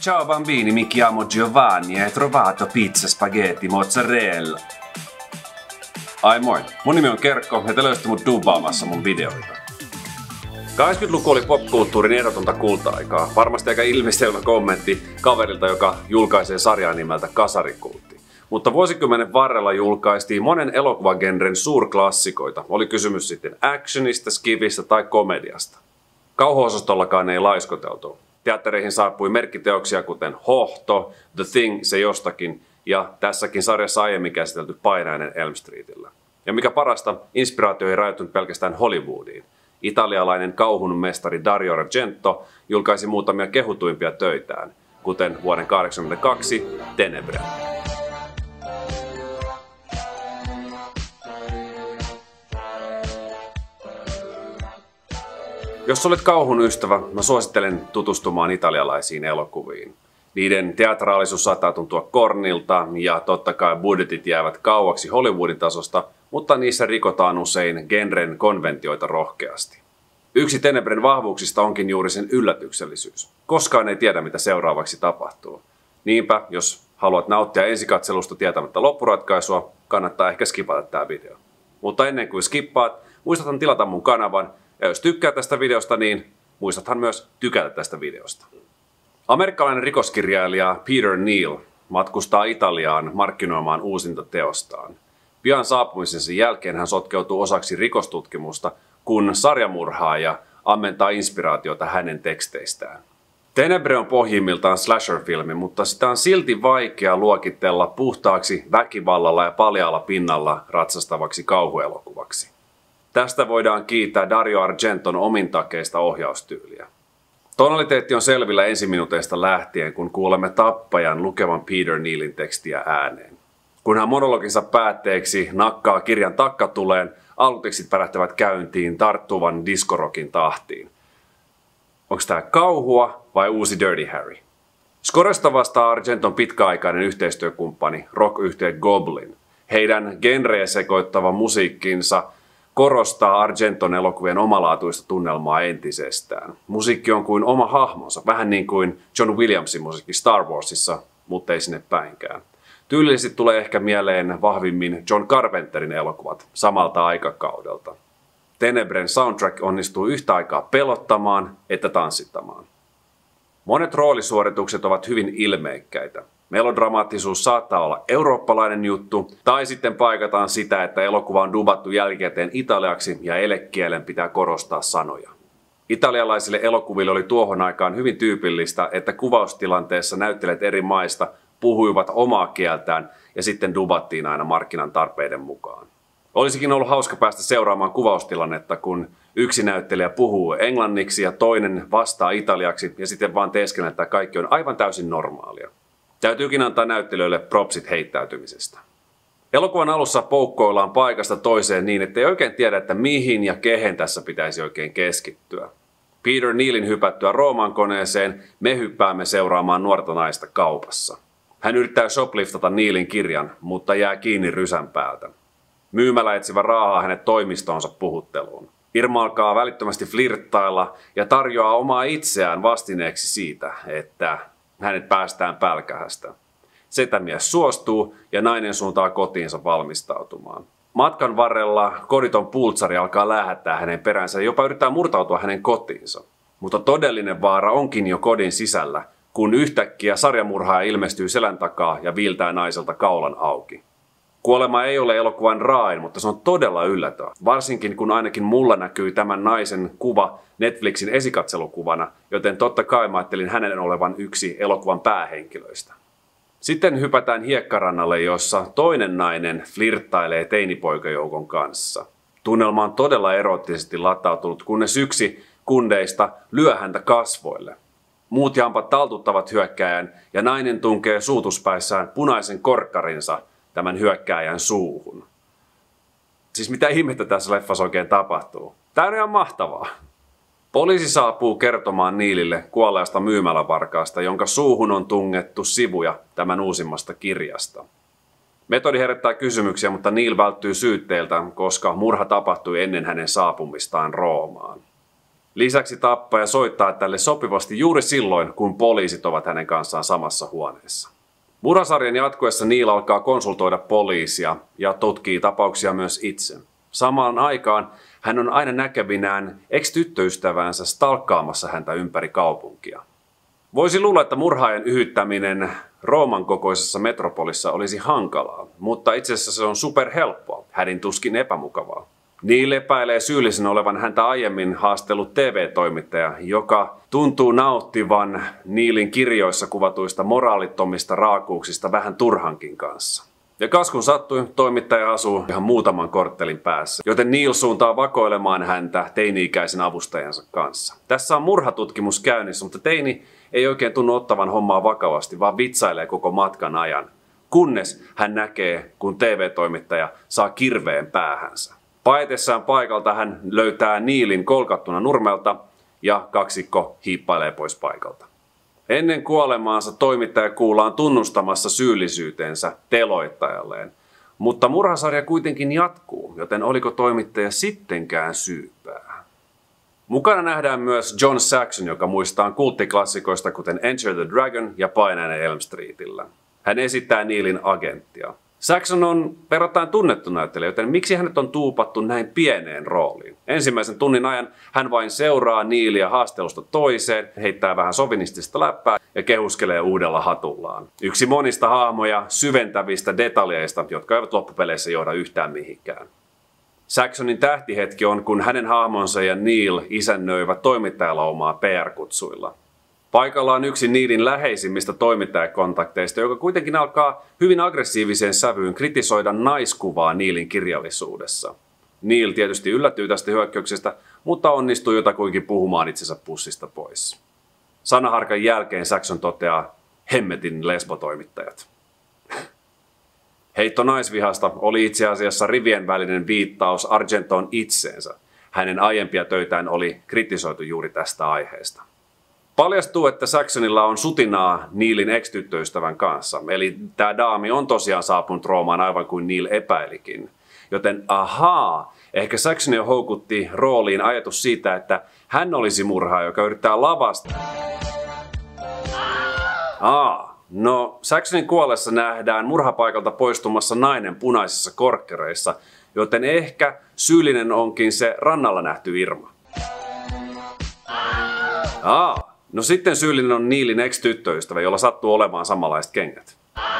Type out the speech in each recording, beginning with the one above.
Ciao bambini, mi chiamo Giovanni e hai trovato pizza, spaghetti, mozzarella. Ai moi, mun nimi on Kerkko ja te löysitte mut dubaamassa mun videoita. 80-luku oli popkulttuurin ehdotonta kulta-aikaa. Varmasti aika ilmiselvä kommentti kaverilta, joka julkaisee sarjaa nimeltä Kasarikultti. Mutta vuosikymmenen varrella julkaistiin monen elokuvagenren suurklassikoita. Oli kysymys sitten actionista, skivistä tai komediasta. Kauhuosastollakaan ei laiskoteltu. Teattereihin saapui merkkiteoksia kuten Hohto, The Thing, se jostakin ja tässäkin sarjassa aiemmin käsitelty Painainen Elm Streetillä. Ja mikä parasta, inspiraatio ei rajoittunut pelkästään Hollywoodiin. Italialainen kauhun mestari Dario Argento julkaisi muutamia kehutuimpia töitään, kuten vuoden 1982 Tenebre. Jos olet kauhun ystävä, mä suosittelen tutustumaan italialaisiin elokuviin. Niiden teatraalisuus saattaa tuntua kornilta ja totta kai budjetit jäävät kauaksi Hollywoodin tasosta, mutta niissä rikotaan usein genren konventioita rohkeasti. Yksi Tenebren vahvuuksista onkin juuri sen yllätyksellisyys. Koskaan ei tiedä, mitä seuraavaksi tapahtuu. Niinpä, jos haluat nauttia ensikatselusta tietämättä loppuratkaisua, kannattaa ehkä skipata tää video. Mutta ennen kuin skippaat, muistathan tilata mun kanavan, ja jos tykkää tästä videosta, niin muistathan myös tykätä tästä videosta. Amerikkalainen rikoskirjailija Peter Neal matkustaa Italiaan markkinoimaan uusinta teostaan. Pian saapumisensa jälkeen hän sotkeutuu osaksi rikostutkimusta, kun sarjamurhaaja ammentaa inspiraatiota hänen teksteistään. Tenebre on pohjimmiltaan slasher-filmi, mutta sitä on silti vaikea luokitella puhtaaksi väkivallalla ja paljaalla pinnalla ratsastavaksi kauhuelokuvaksi. Tästä voidaan kiittää Dario Argenton omintakeista ohjaustyyliä. Tonaliteetti on selvillä ensiminuuteista lähtien, kun kuulemme tappajan lukevan Peter Nealin tekstiä ääneen. Kun hän monologinsa päätteeksi nakkaa kirjan takkatuleen, alkutekstit pärähtävät käyntiin tarttuvan diskorokin tahtiin. Onko tämä kauhua vai uusi Dirty Harry? Scoresta vastaa Argenton pitkäaikainen yhteistyökumppani, rock-yhtye Goblin. Heidän genrejä sekoittava musiikkinsa korostaa Argenton elokuvien omalaatuista tunnelmaa entisestään. Musiikki on kuin oma hahmonsa, vähän niin kuin John Williamsin musiikki Star Warsissa, mutta ei sinne päinkään. Tyylillisesti tulee ehkä mieleen vahvimmin John Carpenterin elokuvat samalta aikakaudelta. Tenebren soundtrack onnistuu yhtä aikaa pelottamaan että tanssittamaan. Monet roolisuoritukset ovat hyvin ilmeikkäitä. Melodramaattisuus saattaa olla eurooppalainen juttu, tai sitten paikataan sitä, että elokuva on dubattu jälkikäteen italiaksi ja elekielen pitää korostaa sanoja. Italialaisille elokuville oli tuohon aikaan hyvin tyypillistä, että kuvaustilanteessa näyttelijät eri maista puhuivat omaa kieltään ja sitten dubattiin aina markkinan tarpeiden mukaan. Olisikin ollut hauska päästä seuraamaan kuvaustilannetta, kun yksi näyttelijä puhuu englanniksi ja toinen vastaa italiaksi ja sitten vaan teeskennellä, että kaikki on aivan täysin normaalia. Täytyykin antaa näyttelijöille propsit heittäytymisestä. Elokuvan alussa poukkoillaan paikasta toiseen niin, ettei oikein tiedä, että mihin ja kehen tässä pitäisi oikein keskittyä. Peter Nealin hypättyä Rooman koneeseen me hyppäämme seuraamaan nuorta naista kaupassa. Hän yrittää shopliftata Nealin kirjan, mutta jää kiinni rysän päältä. Myymälä etsivä raahaa hänet toimistoonsa puhutteluun. Irma alkaa välittömästi flirttailla ja tarjoaa omaa itseään vastineeksi siitä, että hänet päästään pälkähästä. Setämies suostuu ja nainen suuntaa kotiinsa valmistautumaan. Matkan varrella koditon pultsari alkaa lähettää hänen peränsä ja jopa yrittää murtautua hänen kotiinsa. Mutta todellinen vaara onkin jo kodin sisällä, kun yhtäkkiä sarjamurhaaja ilmestyy selän takaa ja viiltää naiselta kaulan auki. Kuolema ei ole elokuvan raain, mutta se on todella yllättävä. Varsinkin kun ainakin mulla näkyy tämän naisen kuva Netflixin esikatselukuvana, joten totta kai mä ajattelin hänen olevan yksi elokuvan päähenkilöistä. Sitten hypätään hiekkarannalle, jossa toinen nainen flirttailee teinipoikajoukon kanssa. Tunnelma on todella eroottisesti latautunut, kunnes yksi kundeista lyö häntä kasvoille. Muut jampat taltuttavat hyökkääjän ja nainen tunkee suutuspäissään punaisen korkkarinsa tämän hyökkääjän suuhun. Siis mitä ihmettä tässä leffassa oikein tapahtuu? Tää on ihan mahtavaa. Poliisi saapuu kertomaan Nealille kuolleesta myymälävarkaasta, jonka suuhun on tungettu sivuja tämän uusimmasta kirjasta. Metodi herättää kysymyksiä, mutta Neal välttyy syytteiltä, koska murha tapahtui ennen hänen saapumistaan Roomaan. Lisäksi tappaja soittaa tälle sopivasti juuri silloin, kun poliisit ovat hänen kanssaan samassa huoneessa. Murhasarjan jatkuessa Neil alkaa konsultoida poliisia ja tutkii tapauksia myös itse. Samaan aikaan hän on aina näkevinään ex-tyttöystävänsä stalkkaamassa häntä ympäri kaupunkia. Voisi luulla, että murhaajan yhyttäminen Rooman kokoisessa metropolissa olisi hankalaa, mutta itse asiassa se on superhelppoa, hädin tuskin epämukavaa. Neil epäilee syyllisen olevan häntä aiemmin haastellut TV-toimittaja, joka tuntuu nauttivan Neilin kirjoissa kuvatuista moraalittomista raakuuksista vähän turhankin kanssa. Ja kas kun sattui, toimittaja asuu ihan muutaman korttelin päässä, joten Neil suuntaa vakoilemaan häntä teini-ikäisen avustajansa kanssa. Tässä on murhatutkimus käynnissä, mutta teini ei oikein tunnu ottavan hommaa vakavasti, vaan vitsailee koko matkan ajan, kunnes hän näkee, kun TV-toimittaja saa kirveen päähänsä. Paetessaan paikalta hän löytää Neilin kolkattuna nurmelta ja kaksikko hiippailee pois paikalta. Ennen kuolemaansa toimittaja kuullaan tunnustamassa syyllisyytensä teloittajalleen, mutta murhasarja kuitenkin jatkuu, joten oliko toimittaja sittenkään syypää? Mukana nähdään myös John Saxon, joka muistaa kulttiklassikoista kuten Enter the Dragon ja Painajainen Elm Streetillä. Hän esittää Neilin agenttia. Saxon on verrattain tunnettu näyttelijä, joten miksi hänet on tuupattu näin pieneen rooliin? Ensimmäisen tunnin ajan hän vain seuraa Neilia haastelusta toiseen, heittää vähän sovinistista läppää ja kehuskelee uudella hatullaan. Yksi monista hahmoja syventävistä detaljeista, jotka eivät loppupeleissä johda yhtään mihinkään. Saxonin tähtihetki on, kun hänen hahmonsa ja Neil isännöivät toimittajalaumaa PR-kutsuilla. Paikalla on yksi Neilin läheisimmistä toimittajakontakteista, joka kuitenkin alkaa hyvin aggressiiviseen sävyyn kritisoida naiskuvaa Neilin kirjallisuudessa. Neil tietysti yllättyy tästä hyökkäyksestä, mutta onnistuu jotakuinkin puhumaan itsensä pussista pois. Sanaharkan jälkeen Saxon toteaa, hemmetin lesbotoimittajat. Heitto naisvihasta oli itse asiassa rivien välinen viittaus Argentoon itseensä. Hänen aiempia töitään oli kritisoitu juuri tästä aiheesta. Paljastuu, että Saxonilla on sutinaa Neilin ex-tyttöystävän kanssa, eli tämä daami on tosiaan saapunut Roomaan aivan kuin Neil epäilikin. Joten ehkä Saxonia houkutti rooliin ajatus siitä, että hän olisi murhaaja, joka yrittää lavastaa. No, Saxonin kuollessa nähdään murhapaikalta poistumassa nainen punaisissa korkkereissa, joten ehkä syyllinen onkin se rannalla nähty Irma. No sitten syyllinen on Neilin ex-tyttöystävä, jolla sattuu olemaan samanlaiset kengät.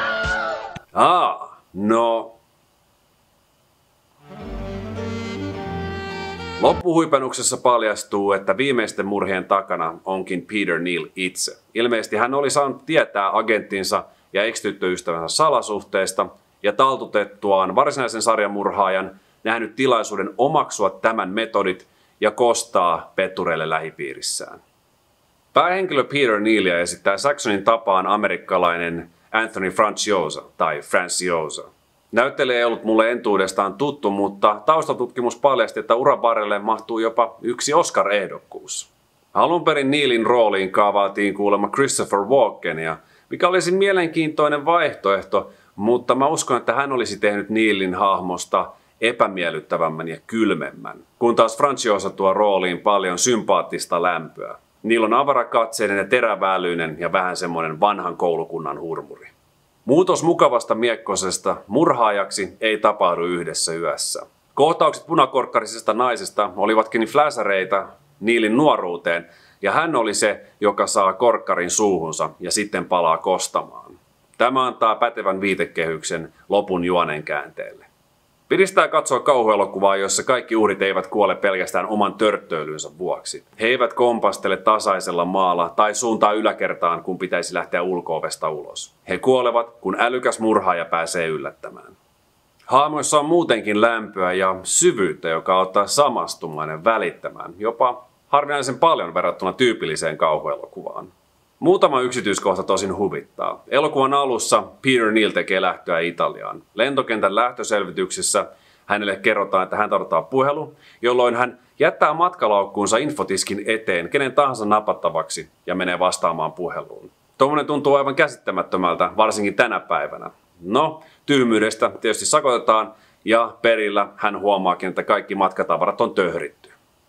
Loppuhuipennuksessa paljastuu, että viimeisten murhien takana onkin Peter Neil itse. Ilmeisesti hän oli saanut tietää agenttinsa ja ex-tyttöystävänsä salasuhteesta ja taltutettuaan varsinaisen sarjamurhaajan nähnyt tilaisuuden omaksua tämän metodit ja kostaa pettureille lähipiirissään. Päähenkilö Peter Neilia esittää Saxonin tapaan amerikkalainen Anthony Franciosa tai Franciosa. Näyttelijä ei ollut mulle entuudestaan tuttu, mutta taustatutkimus paljasti, että uran varrelle mahtuu jopa yksi Oscar-ehdokkuus. Alun perin Neilin rooliin kaavailtiin kuulemma Christopher Walkenia, mikä olisi mielenkiintoinen vaihtoehto, mutta mä uskon, että hän olisi tehnyt Neilin hahmosta epämiellyttävämmän ja kylmemmän, kun taas Franciosa tuo rooliin paljon sympaattista lämpöä. Neil on avarakatseinen ja terävälyinen ja vähän semmoinen vanhan koulukunnan hurmuri. Muutos mukavasta miekkosesta murhaajaksi ei tapahdu yhdessä yössä. Kohtaukset punakorkkarisesta naisesta olivatkin fläsäreitä Neilin nuoruuteen, ja hän oli se, joka saa korkkarin suuhunsa ja sitten palaa kostamaan. Tämä antaa pätevän viitekehyksen lopun juonen käänteelle. Piristää katsoa kauhuelokuvaa, jossa kaikki uhrit eivät kuole pelkästään oman törttöilynsä vuoksi. He eivät kompastele tasaisella maalla tai suuntaa yläkertaan, kun pitäisi lähteä ulko-ovesta ulos. He kuolevat, kun älykäs murhaaja pääsee yllättämään. Hahmoissa on muutenkin lämpöä ja syvyyttä, joka auttaa samastumaan ja välittämään, jopa harvinaisen paljon verrattuna tyypilliseen kauhuelokuvaan. Muutama yksityiskohta tosin huvittaa. Elokuvan alussa Peter Neil tekee lähtöä Italiaan. Lentokentän lähtöselvityksessä hänelle kerrotaan, että hän odottaa puhelu, jolloin hän jättää matkalaukkuunsa infotiskin eteen kenen tahansa napattavaksi ja menee vastaamaan puheluun. Tuommoinen tuntuu aivan käsittämättömältä, varsinkin tänä päivänä. No, tyhmyydestä tietysti sakotetaan ja perillä hän huomaakin, että kaikki matkatavarat on töhritty.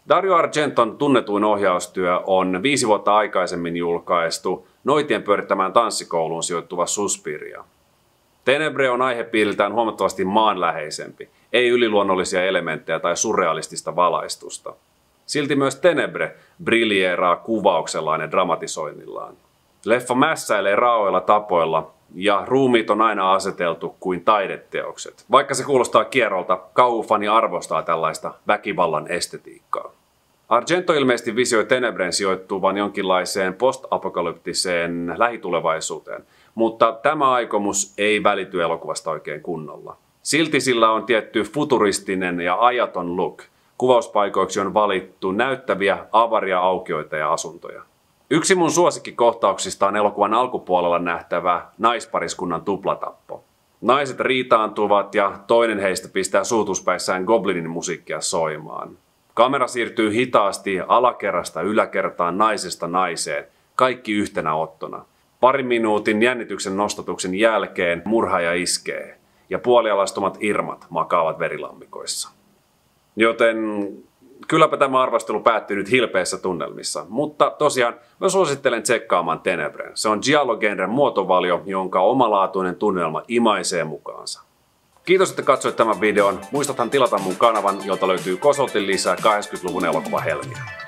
Dario Argenton tunnetuin ohjaustyö on 5 vuotta aikaisemmin julkaistu noitien pyörittämään tanssikouluun sijoittuva Suspiria. Tenebre on aihepiiriltään huomattavasti maanläheisempi, ei yliluonnollisia elementtejä tai surrealistista valaistusta. Silti myös Tenebre briljeeraa kuvauksellaan ja dramatisoinnillaan. Leffa mässäilee raaoilla tapoilla ja ruumiit on aina aseteltu kuin taideteokset. Vaikka se kuulostaa kierrolta, kauhufani arvostaa tällaista väkivallan estetiikkaa. Argento ilmeisesti visioi Tenebren sijoittuvan jonkinlaiseen post-apokalyptiseen lähitulevaisuuteen, mutta tämä aikomus ei välity elokuvasta oikein kunnolla. Silti sillä on tietty futuristinen ja ajaton look. Kuvauspaikoiksi on valittu näyttäviä avaria aukioita ja asuntoja. Yksi mun suosikkikohtauksista on elokuvan alkupuolella nähtävä naispariskunnan tuplatappo. Naiset riitaantuvat ja toinen heistä pistää suutuspäissään goblinin musiikkia soimaan. Kamera siirtyy hitaasti alakerrasta yläkertaan naisesta naiseen, kaikki yhtenä ottona. Parin minuutin jännityksen nostatuksen jälkeen murhaaja iskee ja puolialastumat irmat makaavat verilammikoissa. Joten kylläpä tämä arvostelu päättyy nyt hilpeissä tunnelmissa, mutta tosiaan mä suosittelen tsekkaamaan Tenebren. Se on giallo-genren muotovalio, jonka omalaatuinen tunnelma imaisee mukaansa. Kiitos, että katsoit tämän videon. Muistathan tilata mun kanavan, jolta löytyy kosolti lisää 80-luvun elokuvahelmiä.